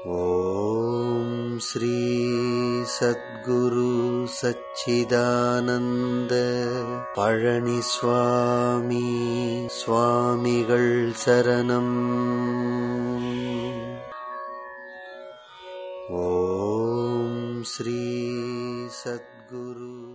ஓம் ஸ்ரீ சத்குரு சச்சிதானந்த பழனி சுவாமி சுவாமிகள் சரணம். ஓம் ஸ்ரீ சத்குரு